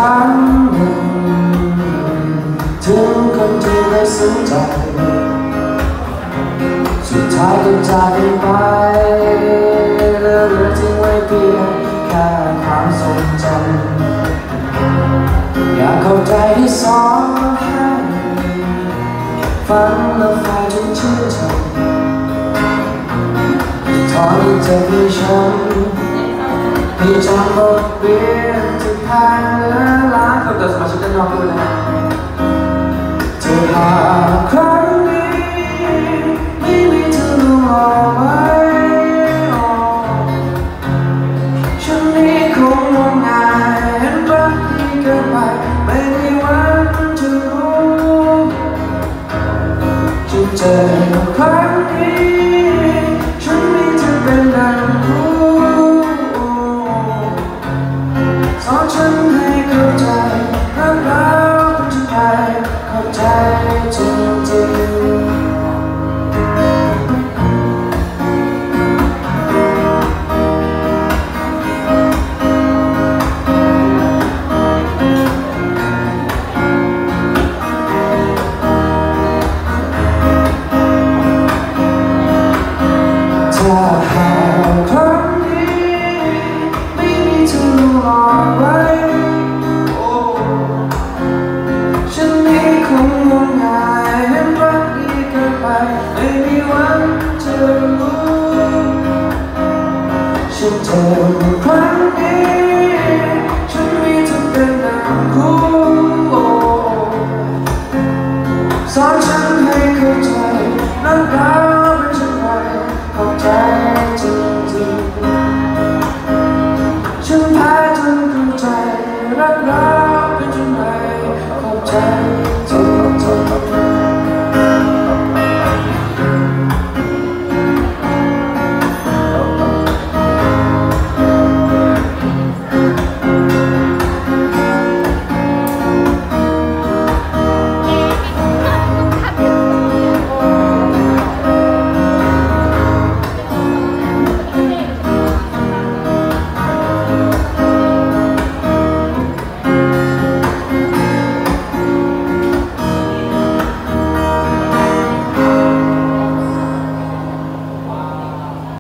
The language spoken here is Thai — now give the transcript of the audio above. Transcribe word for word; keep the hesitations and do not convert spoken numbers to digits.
รั้งหนึ่งถึงคนที่ไม่สนใจสุดท้ายก็จากกันไปเหลือทิ้งไว้เพียงแค่ความทรงจำอยากเข้าใจที่สอนให้ฟังแล้วฟังจนชื่นชมทอนที่เจ็บที่ช้ำให้จำบทเรียนที่แพ้เหลือล้านคนเดินสมาชิกด้านนอกด้วยนะเธอหาครั้งนี้ไม่มีเธอรู้เอาไว้ฉันนี้คงงมงายเห็นรักที่เกินไปไม่มีวันจะรู้จะเจอครั้งนี้ฉันนี้จะเป็นดังรู้สอนฉันให้เข้าใจรักเราจะไปเข้าใจจริงๆถ้าหากครั้งนี้ไม่มีเธอรู้เอาไว้ฉันนี้คงงมงายเห็นรักดีเกินไปไม่มีวันจะรู้ฉันเจอครั้งนี้